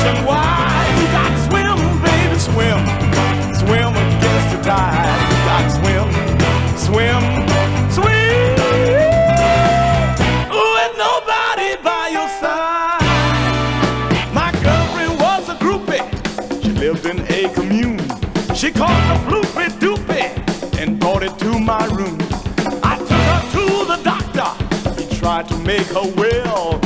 ocean wide. You got to swim, baby, swim. Swim against the tide. You got to swim, swim, swim. With nobody by your side. My girlfriend was a groupie. She lived in a commune. She called the floopy doopy and brought it to my room. I took her to the doctor. He tried to make her well.